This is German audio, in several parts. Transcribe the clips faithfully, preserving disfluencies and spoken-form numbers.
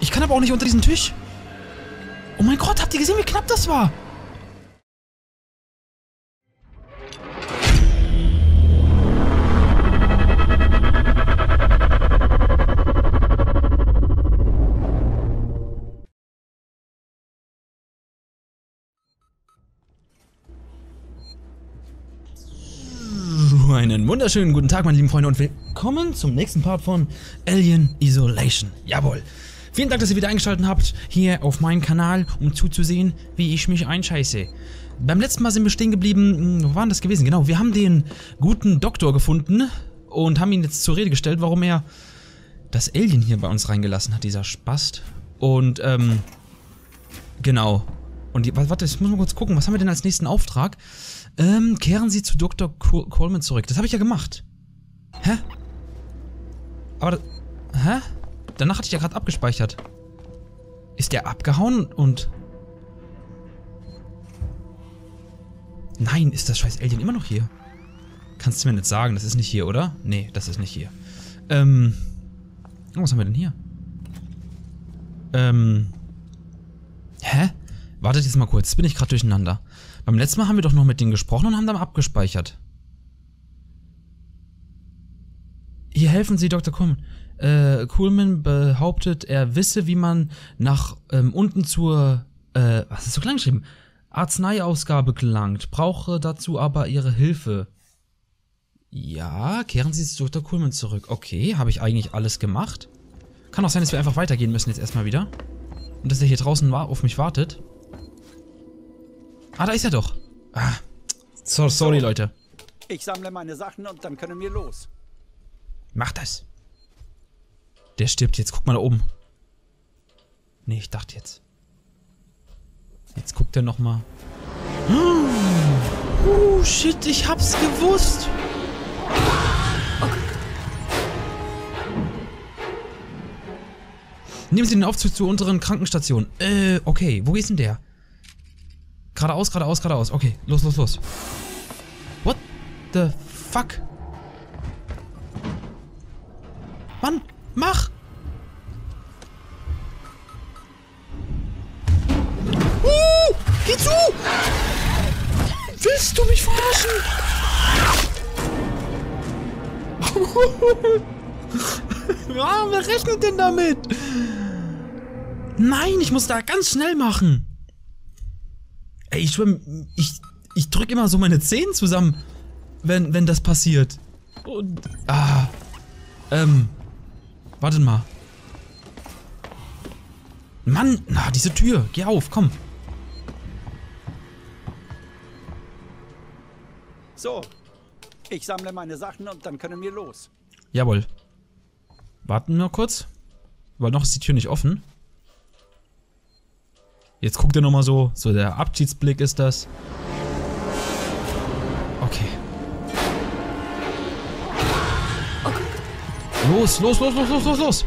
Ich kann aber auch nicht unter diesen Tisch. Oh mein Gott, habt ihr gesehen, wie knapp das war? Einen wunderschönen guten Tag, meine lieben Freunde, und willkommen zum nächsten Part von Alien Isolation. Jawohl. Vielen Dank, dass ihr wieder eingeschaltet habt, hier auf meinem Kanal, um zuzusehen, wie ich mich einscheiße. Beim letzten Mal sind wir stehen geblieben, wo war denn das gewesen? Genau, wir haben den guten Doktor gefunden und haben ihn jetzt zur Rede gestellt, warum er das Alien hier bei uns reingelassen hat, dieser Spast. Und, ähm, genau. Und, die, warte, ich muss mal kurz gucken, was haben wir denn als nächsten Auftrag? Ähm, kehren Sie zu Doktor Coleman zurück. Das habe ich ja gemacht. Hä? Aber, hä? Danach hatte ich ja gerade abgespeichert. Ist der abgehauen und... Nein, ist das scheiß Alien immer noch hier? Kannst du mir nicht sagen, das ist nicht hier, oder? Nee, das ist nicht hier. Ähm... Oh, was haben wir denn hier? Ähm... Hä? Wartet jetzt mal kurz, jetzt bin ich gerade durcheinander. Beim letzten Mal haben wir doch noch mit denen gesprochen und haben dann abgespeichert. Hier helfen Sie, Doktor Coleman. Äh, Coleman behauptet, er wisse, wie man nach ähm, unten zur, äh, was ist so klein geschrieben? Arzneiausgabe gelangt. Brauche dazu aber Ihre Hilfe. Ja, kehren Sie zu Doktor Coleman zurück. Okay, habe ich eigentlich alles gemacht? Kann auch sein, dass wir einfach weitergehen müssen jetzt erstmal wieder. Und dass er hier draußen auf mich wartet. Ah, da ist er doch. Ah, so, sorry, so, Leute. Ich sammle meine Sachen und dann können wir los. Mach das. Der stirbt jetzt. Guck mal da oben. Nee, ich dachte jetzt. Jetzt guckt er nochmal. Oh, shit, ich hab's gewusst. Nehmen Sie den Aufzug zur unteren Krankenstation. Äh, okay. Wo ist denn der? Geradeaus, geradeaus, geradeaus. Okay, los, los, los. What the fuck? Mann, mach! Uh, geh zu! Willst du mich verarschen? Ja, wer rechnet denn damit? Nein, ich muss da ganz schnell machen. Ey, ich schwimm, ich, ich drück immer so meine Zehen zusammen, wenn, wenn das passiert. Und, ah, ähm, wartet mal. Mann, na, diese Tür, geh auf, komm. So, ich sammle meine Sachen und dann können wir los. Jawohl. Warten wir kurz, weil noch ist die Tür nicht offen. Jetzt guckt er nochmal so. So, der Abschiedsblick ist das. Okay. Los, los, los, los, los, los, los.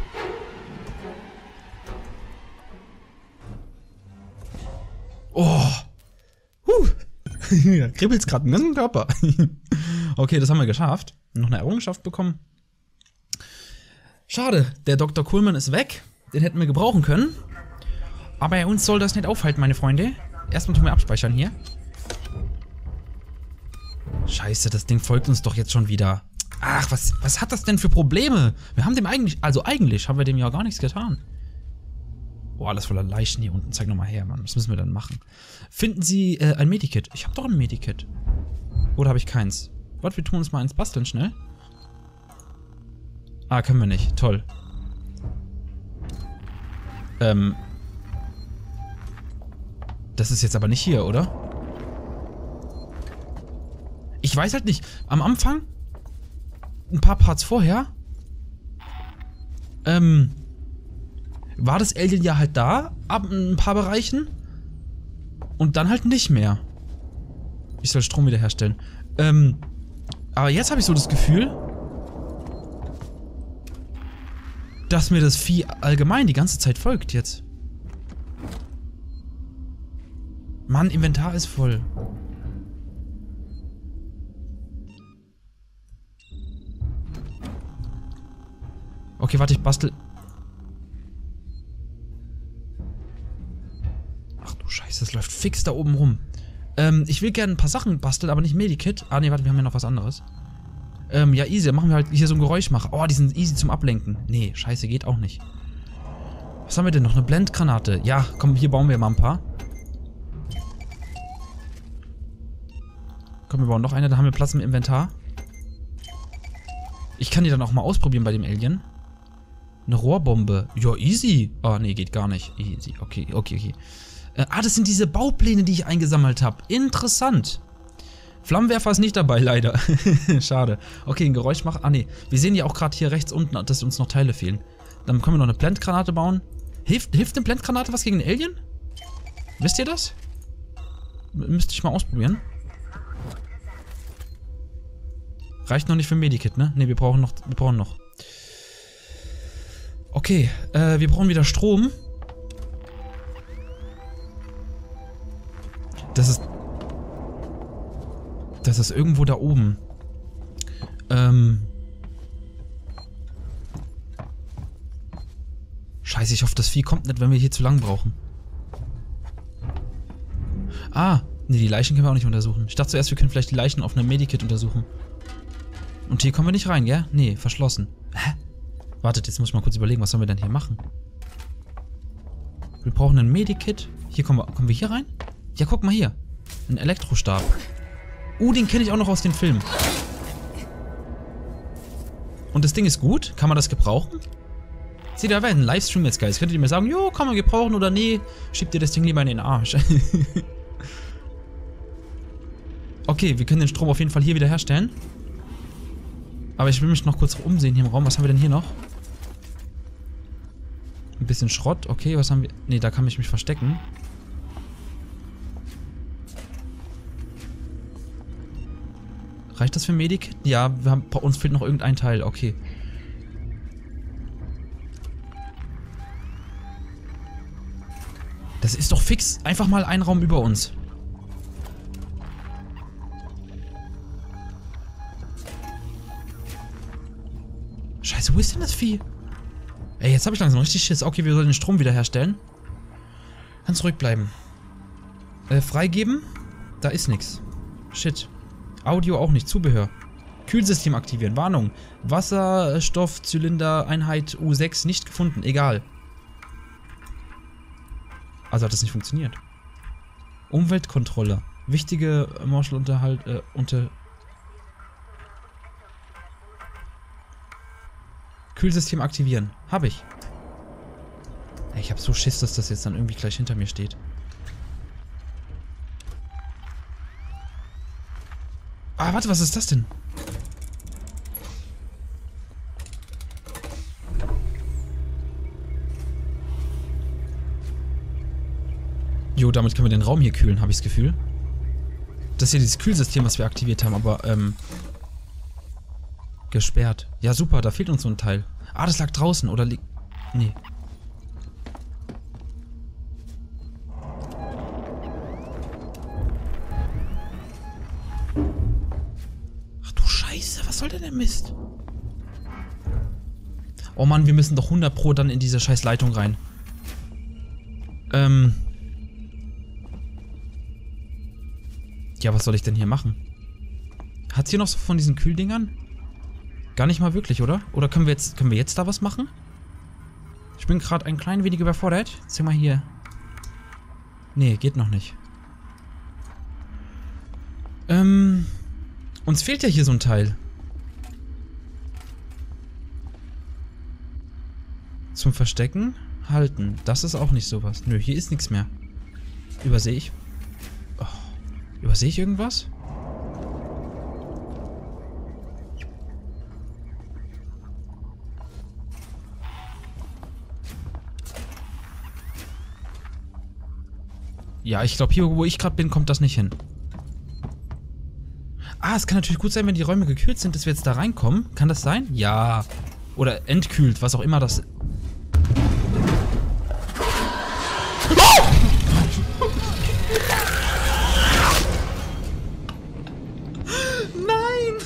Oh. Huh. Ja, kribbelt's gerade im ganzen Körper. Okay, das haben wir geschafft. Noch eine Errungenschaft bekommen. Schade, der Doktor Coleman ist weg. Den hätten wir gebrauchen können. Aber uns soll das nicht aufhalten, meine Freunde. Erstmal tun wir abspeichern hier. Scheiße, das Ding folgt uns doch jetzt schon wieder. Ach, was, was hat das denn für Probleme? Wir haben dem eigentlich, also eigentlich haben wir dem ja gar nichts getan. Oh, alles voller Leichen hier unten. Zeig nochmal her, Mann. Was müssen wir dann machen? Finden Sie äh, ein Medikit? Ich habe doch ein Medikit. Oder habe ich keins? Warte, wir tun uns mal eins basteln, schnell. Ah, können wir nicht. Toll. Ähm... Das ist jetzt aber nicht hier, oder? Ich weiß halt nicht. Am Anfang, ein paar Parts vorher, ähm, war das Alien ja halt da, ab ein paar Bereichen, und dann halt nicht mehr. Ich soll Strom wiederherstellen. Ähm, aber jetzt habe ich so das Gefühl, dass mir das Vieh allgemein die ganze Zeit folgt jetzt. Mann, Inventar ist voll. Okay, warte, ich bastel. fix da oben rum. Ähm, ich will gerne ein paar Sachen basteln, aber nicht Medikit. Ah, nee, warte, wir haben ja noch was anderes. Ähm, ja, easy. Dann machen wir halt hier so ein Geräuschmacher. Oh, die sind easy zum Ablenken. Nee, scheiße, geht auch nicht. Was haben wir denn noch? Eine Blendgranate. Ja, komm, hier bauen wir mal ein paar. Komm, wir bauen noch eine. Da haben wir Platz im Inventar. Ich kann die dann auch mal ausprobieren bei dem Alien. Eine Rohrbombe. Ja, easy. Oh, nee, geht gar nicht. Easy. Okay, okay, okay. Äh, ah, das sind diese Baupläne, die ich eingesammelt habe. Interessant. Flammenwerfer ist nicht dabei, leider. Schade. Okay, ein Geräuschmacher. Ah, nee. Wir sehen ja auch gerade hier rechts unten, dass uns noch Teile fehlen. Dann können wir noch eine Blendgranate bauen. Hilft, hilft eine Blendgranate was gegen einen Alien? Wisst ihr das? M- müsste ich mal ausprobieren. Reicht noch nicht für ein Medikit, ne? Ne, wir brauchen noch. Wir brauchen noch. Okay, äh, wir brauchen wieder Strom. Das ist... Das ist irgendwo da oben. Ähm... Scheiße, ich hoffe, das Vieh kommt nicht, wenn wir hier zu lang brauchen. Ah, ne, die Leichen können wir auch nicht untersuchen. Ich dachte zuerst, wir können vielleicht die Leichen auf einem Medikit untersuchen. Und hier kommen wir nicht rein, gell? Nee, verschlossen. Hä? Wartet, jetzt muss ich mal kurz überlegen, was sollen wir denn hier machen? Wir brauchen ein Medikit. Hier kommen wir, kommen wir hier rein? Ja, guck mal hier. Ein Elektrostab. Uh, den kenne ich auch noch aus dem Film. Und das Ding ist gut? Kann man das gebrauchen? Seht ihr, da wäre ein Livestream jetzt, Guys. Könntet ihr mir sagen, jo, kann man gebrauchen oder nee? Schiebt ihr das Ding lieber in den Arsch. Okay, wir können den Strom auf jeden Fall hier wieder herstellen. Aber ich will mich noch kurz umsehen hier im Raum. Was haben wir denn hier noch? Ein bisschen Schrott. Okay, was haben wir... Ne, da kann ich mich verstecken. Reicht das für Medikit? Ja, wir haben, bei uns fehlt noch irgendein Teil. Okay. Das ist doch fix. Einfach mal ein Raum über uns. Scheiße, wo ist denn das Vieh? Ey, jetzt habe ich langsam richtig Schiss. Okay, wir sollen den Strom wiederherstellen. Kann zurückbleiben. Äh, freigeben? Da ist nichts. Shit. Audio auch nicht. Zubehör. Kühlsystem aktivieren. Warnung. Wasserstoffzylinder-Einheit U sechs nicht gefunden. Egal. Also hat das nicht funktioniert. Umweltkontrolle. Wichtige Marshall-Unterhalt, äh, unter... Kühlsystem aktivieren. Habe ich. Ey, ich habe so Schiss, dass das jetzt dann irgendwie gleich hinter mir steht. Ah, warte, was ist das denn? Jo, damit können wir den Raum hier kühlen, habe ich das Gefühl. Das ist ja dieses Kühlsystem, was wir aktiviert haben, aber, ähm... gesperrt. Ja, super, da fehlt uns so ein Teil. Ah, das lag draußen, oder liegt... Nee. Ach du Scheiße, was soll denn der Mist? Oh Mann, wir müssen doch hundert Pro dann in diese scheiß Leitung rein. Ähm... Ja, was soll ich denn hier machen? Hat's hier noch so von diesen Kühldingern? Gar nicht mal wirklich, oder? Oder können wir jetzt, können wir jetzt da was machen? Ich bin gerade ein klein wenig überfordert. Zeig mal hier. Nee, geht noch nicht. Ähm, uns fehlt ja hier so ein Teil. Zum Verstecken, halten. Das ist auch nicht sowas. Nö, hier ist nichts mehr. Übersehe ich? Oh, übersehe ich irgendwas? Ja, ich glaube, hier, wo ich gerade bin, kommt das nicht hin. Ah, es kann natürlich gut sein, wenn die Räume gekühlt sind, dass wir jetzt da reinkommen. Kann das sein? Ja. Oder entkühlt, was auch immer das... Nein!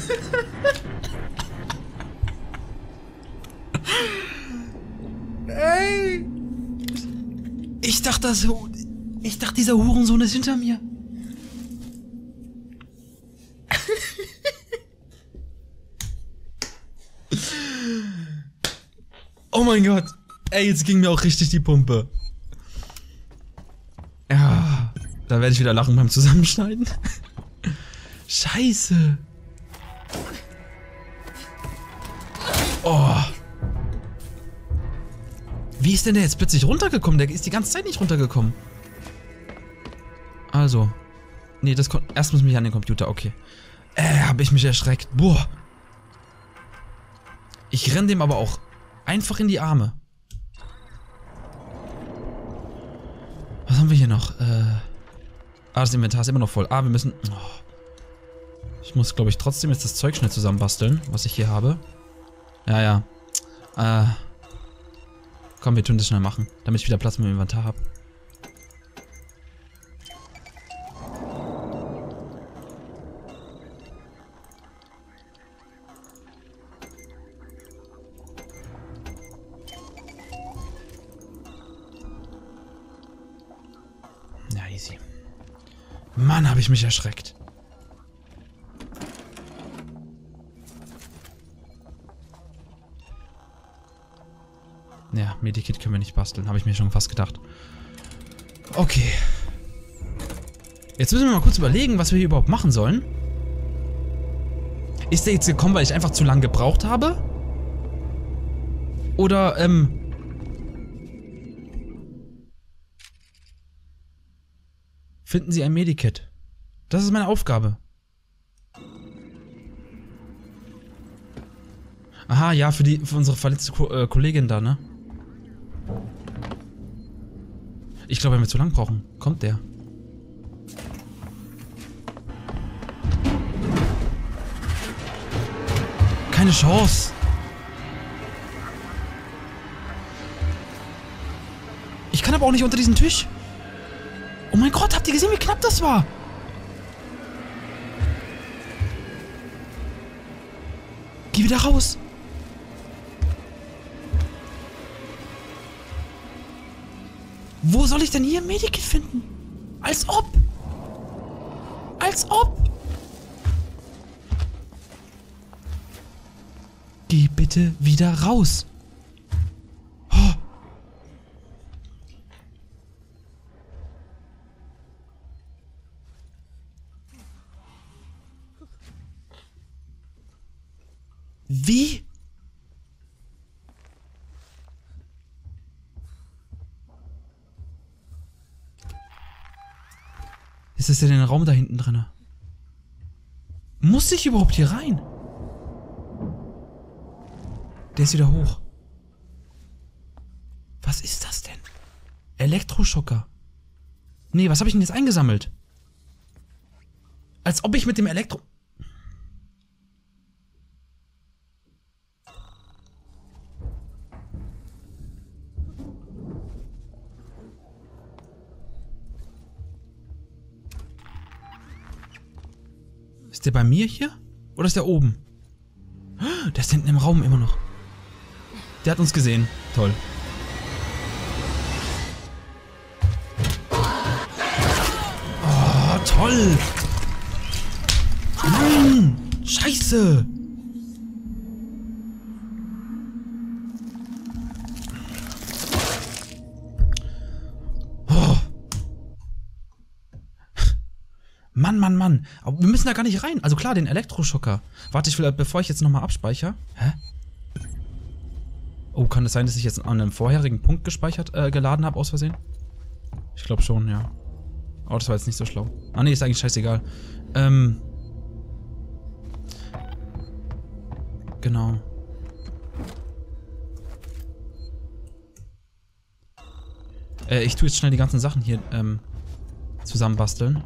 Ey! Ich dachte, das... Ich dachte, dieser Hurensohn ist hinter mir. Oh mein Gott. Ey, jetzt ging mir auch richtig die Pumpe. Ja, da werde ich wieder lachen beim Zusammenschneiden. Scheiße. Oh. Wie ist denn der jetzt plötzlich runtergekommen? Der ist die ganze Zeit nicht runtergekommen. Also. Nee, das kommt. Erst muss ich mich an den Computer, okay. Äh, habe ich mich erschreckt. Boah. Ich renn dem aber auch einfach in die Arme. Was haben wir hier noch? Äh. Ah, das Inventar ist immer noch voll. Ah, wir müssen. Oh. Ich muss, glaube ich, trotzdem jetzt das Zeug schnell zusammenbasteln, was ich hier habe. Ja, ja. Äh. Komm, wir tun das schnell machen, damit ich wieder Platz mit dem Inventar habe. Ja, easy. Mann, habe ich mich erschreckt. Ja, Medikit können wir nicht basteln, habe ich mir schon fast gedacht. Okay. Jetzt müssen wir mal kurz überlegen, was wir hier überhaupt machen sollen. Ist der jetzt gekommen, weil ich einfach zu lange gebraucht habe? Oder, ähm... Finden Sie ein Medikit. Das ist meine Aufgabe. Aha, ja, für die, für unsere verletzte Ko äh, Kollegin da, ne? Ich glaube, wenn wir zu lang brauchen, kommt der. Keine Chance. Ich kann aber auch nicht unter diesen Tisch. Oh mein Gott, habt ihr gesehen, wie knapp das war? Geh wieder raus. Wo soll ich denn hier ein Medikit finden? Als ob. Als ob. Geh bitte wieder raus. Oh. Wie? Ist das denn ein Raum da hinten drin? Muss ich überhaupt hier rein? Der ist wieder hoch. Was ist das denn? Elektroschocker. Nee, was habe ich denn jetzt eingesammelt? Als ob ich mit dem Elektro... Ist der bei mir hier? Oder ist der oben? Der ist hinten im Raum immer noch. Der hat uns gesehen. Toll. Oh, toll. Mann. Scheiße. Oh. Mann, Mann, Mann. Aber wir müssen da gar nicht rein. Also klar, den Elektroschocker. Warte, ich will, bevor ich jetzt nochmal abspeichere. Hä? Oh, kann es sein, dass ich jetzt an einem vorherigen Punkt gespeichert, äh, geladen habe, aus Versehen? Ich glaube schon, ja. Oh, das war jetzt nicht so schlau. Ah, nee, ist eigentlich scheißegal. Ähm. Genau. Äh, ich tue jetzt schnell die ganzen Sachen hier, ähm, zusammenbasteln.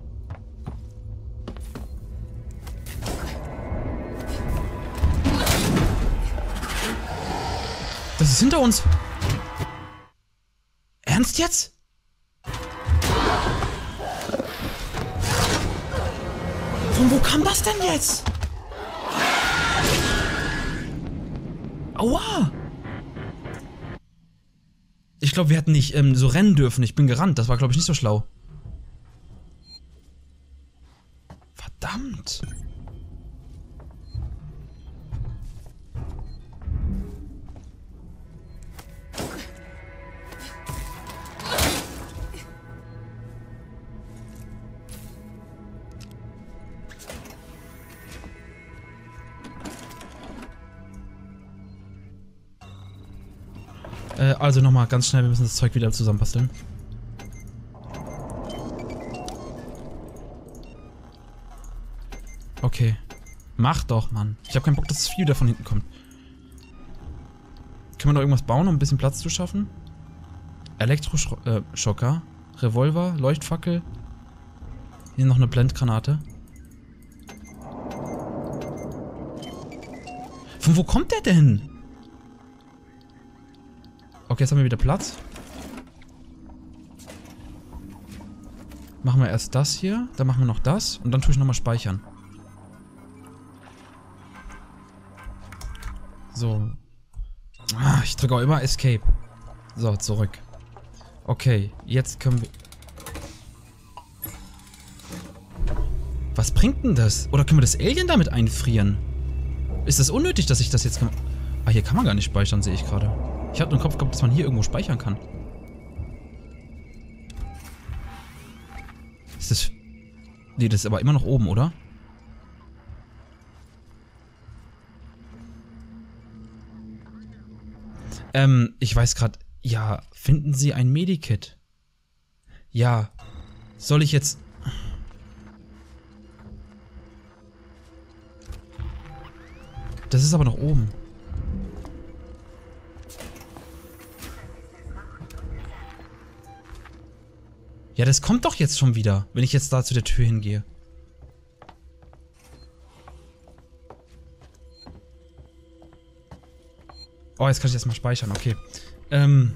Das ist hinter uns. Ernst jetzt? Von wo kam das denn jetzt? Aua! Ich glaube, wir hätten nicht ähm, so rennen dürfen. Ich bin gerannt. Das war, glaube ich, nicht so schlau. Äh, also nochmal ganz schnell, wir müssen das Zeug wieder zusammenbasteln. Okay. Mach doch, Mann. Ich habe keinen Bock, dass das Vieh wieder von hinten kommt. Können wir noch irgendwas bauen, um ein bisschen Platz zu schaffen? Elektroschocker, äh, Revolver, Leuchtfackel. Hier noch eine Blendgranate. Von wo kommt der denn? Okay, jetzt haben wir wieder Platz. Machen wir erst das hier, dann machen wir noch das und dann tue ich nochmal speichern. So. Ah, ich drücke auch immer Escape. So, zurück. Okay, jetzt können wir... Was bringt denn das? Oder können wir das Alien damit einfrieren? Ist das unnötig, dass ich das jetzt... Ah, hier kann man gar nicht speichern, sehe ich gerade. Ich hatte im Kopf gehabt, dass man hier irgendwo speichern kann. Ist das... Nee, das ist aber immer noch oben, oder? Ähm, ich weiß gerade... Ja, finden Sie ein Medikit? Ja. Soll ich jetzt... Das ist aber noch oben. Ja, das kommt doch jetzt schon wieder, wenn ich jetzt da zu der Tür hingehe. Oh, jetzt kann ich das mal speichern, okay. Ähm.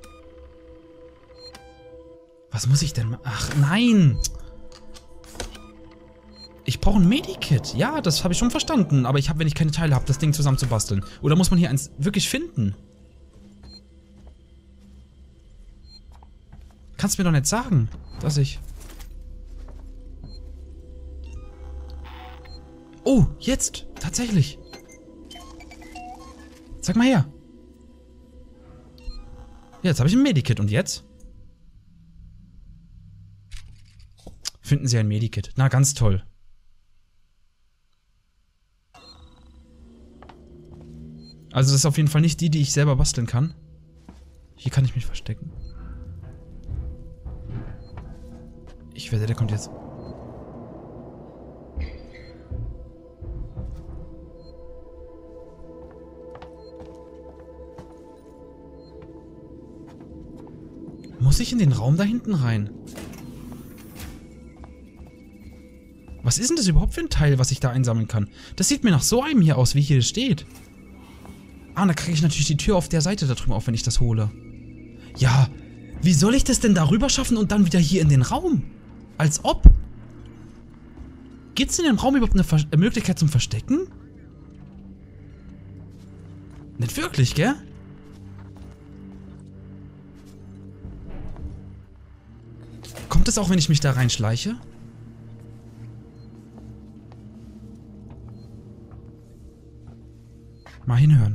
Was muss ich denn machen? Ach, nein! Ich brauche ein Medikit. Ja, das habe ich schon verstanden. Aber ich habe, wenn ich keine Teile habe, das Ding zusammen zu basteln. Oder muss man hier eins wirklich finden? Kannst du mir doch nicht sagen, dass ich... Oh, jetzt! Tatsächlich! Sag mal her! Ja, jetzt habe ich ein Medikit. Und jetzt? Finden Sie ein Medikit. Na, ganz toll. Also das ist auf jeden Fall nicht die, die ich selber basteln kann. Hier kann ich mich verstecken. Ich wette, der kommt jetzt. Muss ich in den Raum da hinten rein? Was ist denn das überhaupt für ein Teil, was ich da einsammeln kann? Das sieht mir nach so einem hier aus, wie hier steht. Ah, da kriege ich natürlich die Tür auf der Seite da drüben auf, wenn ich das hole. Ja, wie soll ich das denn darüber schaffen und dann wieder hier in den Raum? Als ob. Gibt es in dem Raum überhaupt eine Ver- Möglichkeit zum Verstecken? Nicht wirklich, gell? Kommt es auch, wenn ich mich da reinschleiche? Mal hinhören.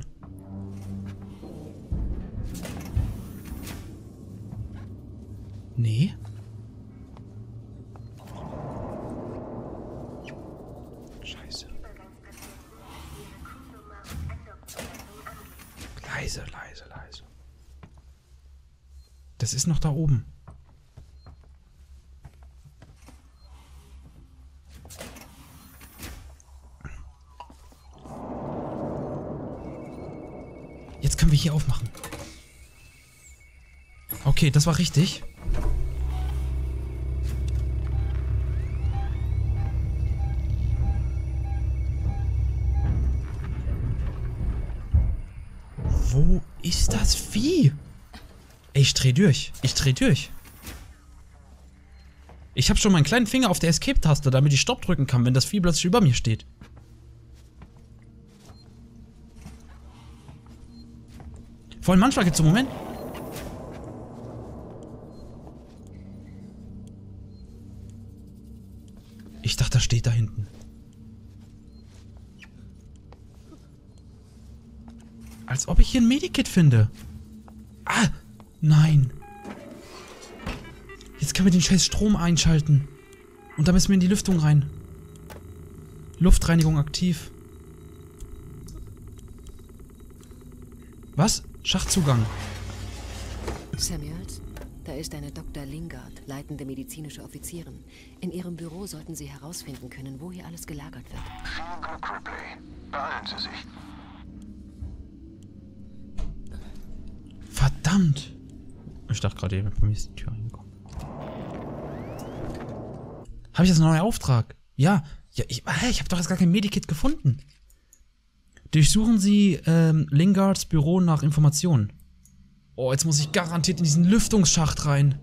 Nee. Scheiße. Leise, leise, leise. Das ist noch da oben. Jetzt können wir hier aufmachen. Okay, das war richtig. Wo ist das Vieh? Ey, ich dreh durch. Ich dreh durch. Ich habe schon meinen kleinen Finger auf der Escape-Taste, damit ich Stopp drücken kann, wenn das Vieh plötzlich über mir steht. Vor allem manchmal gibt es so einen Moment. Ich dachte, das steht da hinten. Als ob ich hier ein Medikit finde. Ah, nein. Jetzt können wir den scheiß Strom einschalten. Und dann müssen wir in die Lüftung rein. Luftreinigung aktiv. Was? Schachtzugang. Samuels, da ist eine Doktor Lingard, leitende medizinische Offizierin. In ihrem Büro sollten Sie herausfinden können, wo hier alles gelagert wird. Vielen Glück, Ripley. Beeilen Sie sich. Verdammt! Ich dachte gerade eben, bei mir ist die Tür reingekommen. Habe ich jetzt einen neuen Auftrag? Ja. Ja, ich, hä, ich habe doch jetzt gar kein Medikit gefunden. Durchsuchen Sie ähm, Lingards Büro nach Informationen. Oh, jetzt muss ich garantiert in diesen Lüftungsschacht rein.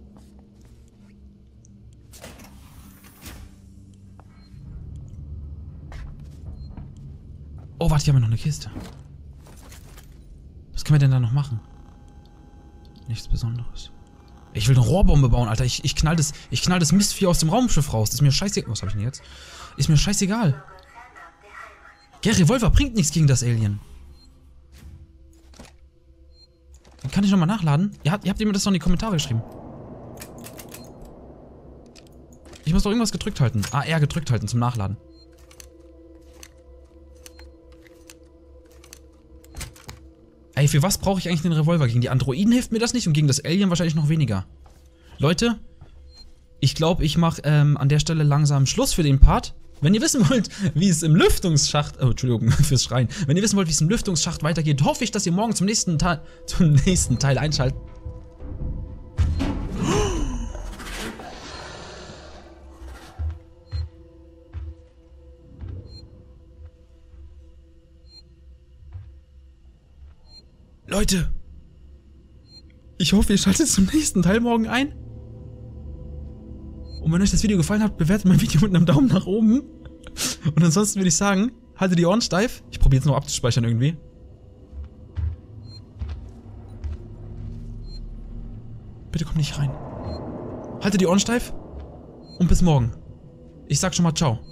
Oh, warte, hier haben wir noch eine Kiste. Was können wir denn da noch machen? Nichts Besonderes. Ich will eine Rohrbombe bauen, Alter. Ich, ich knall das, ich knall das Mistvieh aus dem Raumschiff raus. Das ist mir scheißegal. Was habe ich denn jetzt? Ist mir scheißegal. Der Revolver bringt nichts gegen das Alien. Dann kann ich nochmal nachladen. Ihr habt, ihr habt mir das noch in die Kommentare geschrieben. Ich muss doch irgendwas gedrückt halten. Ah, R gedrückt halten zum Nachladen. Ey, für was brauche ich eigentlich den Revolver? Gegen die Androiden hilft mir das nicht und gegen das Alien wahrscheinlich noch weniger. Leute, ich glaube, ich mache ähm, an der Stelle langsam Schluss für den Part. Wenn ihr wissen wollt, wie es im Lüftungsschacht... Oh, Entschuldigung fürs Schreien. Wenn ihr wissen wollt, wie es im Lüftungsschacht weitergeht, hoffe ich, dass ihr morgen zum nächsten Teil, zum nächsten Teil einschaltet. Leute, ich hoffe, ihr schaltet zum nächsten Teil morgen ein. Und wenn euch das Video gefallen hat, bewertet mein Video mit einem Daumen nach oben. Und ansonsten würde ich sagen, haltet die Ohren steif. Ich probiere jetzt noch abzuspeichern irgendwie. Bitte komm nicht rein. Haltet die Ohren steif. Und bis morgen. Ich sag schon mal ciao.